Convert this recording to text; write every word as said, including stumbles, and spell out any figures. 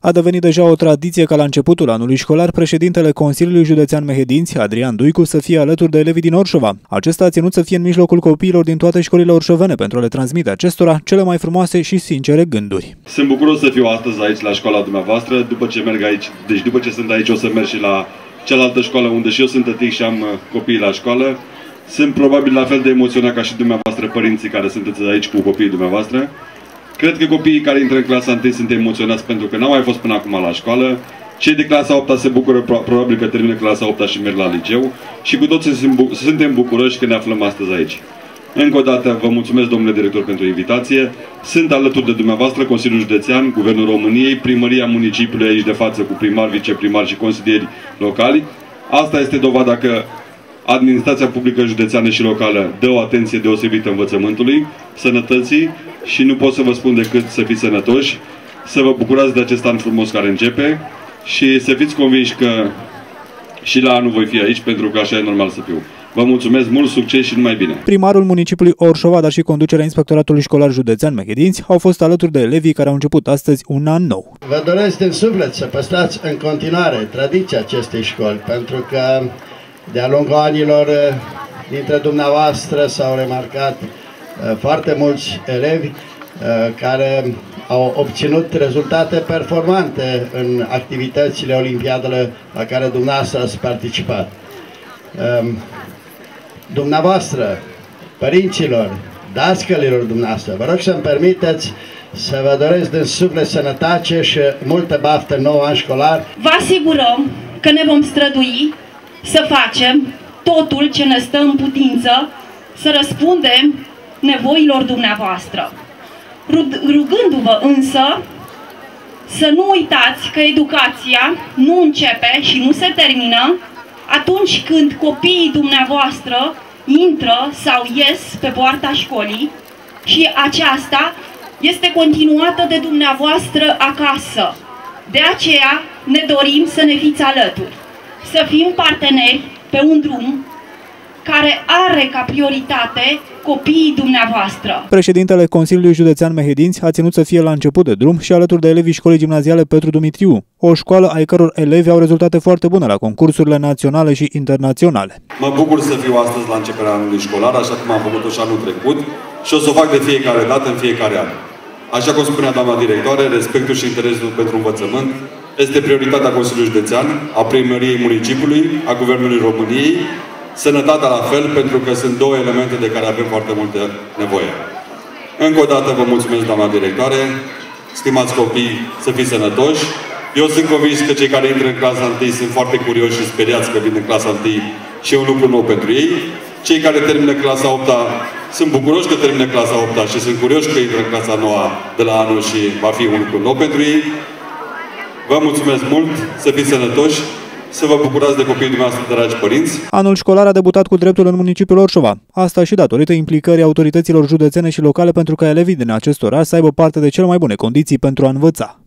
A devenit deja o tradiție ca la începutul anului școlar președintele Consiliului Județean Mehedinți, Adrian Duicu, să fie alături de elevii din Orșova. Acesta a ținut să fie în mijlocul copiilor din toate școlile orșovene pentru a le transmite acestora cele mai frumoase și sincere gânduri. Sunt bucuros să fiu astăzi aici la școala dumneavoastră. După ce merg aici, deci după ce sunt aici, o să merg și la cealaltă școală unde și eu sunt tătic și am copiii la școală. Sunt probabil la fel de emoționat ca și dumneavoastră, părinții care sunteți aici cu copiii dumneavoastră. Cred că copiii care intră în clasa întâi sunt emoționați pentru că n-au mai fost până acum la școală. Cei de clasa a opta se bucură probabil că termină clasa a opta și merg la liceu. Și cu toții suntem bucuroși că ne aflăm astăzi aici. Încă o dată vă mulțumesc, domnule director, pentru invitație. Sunt alături de dumneavoastră Consiliul Județean, Guvernul României, Primăria Municipiului aici de față cu primari, viceprimari și consilieri locali. Asta este dovada că administrația publică județeană și locală dă o atenție deosebită învățământului, sănătății și nu pot să vă spun decât să fiți sănătoși, să vă bucurați de acest an frumos care începe și să fiți convinși că și la anul voi fi aici pentru că așa e normal să fiu. Vă mulțumesc, mult succes și numai bine! Primarul municipiului Orșova, dar și conducerea Inspectoratului Școlar Județean Mehedinți au fost alături de elevii care au început astăzi un an nou. Vă doresc din suflet să păstrați în continuare tradiția acestei școli, pentru că de-a lungul anilor dintre dumneavoastră s-au remarcat foarte mulți elevi care au obținut rezultate performante în activitățile olimpiadele la care dumneavoastră ați participat. Dumneavoastră, părinților, dascălilor dumneavoastră, vă rog să-mi permiteți să vă doresc din suflet sănătate și multă baftă în nou an școlar. Vă asigurăm că ne vom strădui să facem totul ce ne stă în putință, să răspundem nevoilor dumneavoastră. Rugându-vă însă să nu uitați că educația nu începe și nu se termină atunci când copiii dumneavoastră intră sau ies pe poarta școlii și aceasta este continuată de dumneavoastră acasă. De aceea ne dorim să ne fiți alături, să fim parteneri pe un drum care are ca prioritate copiii dumneavoastră. Președintele Consiliului Județean Mehedinți a ținut să fie la început de drum și alături de elevii școlii gimnaziale Petru Dumitriu, o școală ai căror elevi au rezultate foarte bune la concursurile naționale și internaționale. Mă bucur să fiu astăzi la începerea anului școlar, așa cum am făcut-o și anul trecut și o să o fac de fiecare dată, în fiecare an. Așa cum spunea doamna directoare, respectul și interesul pentru învățământ este prioritatea Consiliului Județean, a Primăriei Municipiului, a Guvernului României, sănătatea la fel, pentru că sunt două elemente de care avem foarte multă nevoie. Încă o dată vă mulțumesc, doamna directoare, stimați copii, să fiți sănătoși. Eu sunt convins că cei care intră în clasa întâi sunt foarte curioși și speriați că vin în clasa întâi și e un lucru nou pentru ei. Cei care termină clasa a opta sunt bucuroși că termină clasa a opta și sunt curioși că intră în clasa a noua de la anul și va fi un lucru nou pentru ei. Vă mulțumesc mult, să fiți sănătoși, să vă bucurați de copiii dumneavoastră, dragi părinți. Anul școlar a debutat cu dreptul în municipiul Orșova. Asta și datorită implicării autorităților județene și locale pentru ca elevii din acest oraș să aibă parte de cele mai bune condiții pentru a învăța.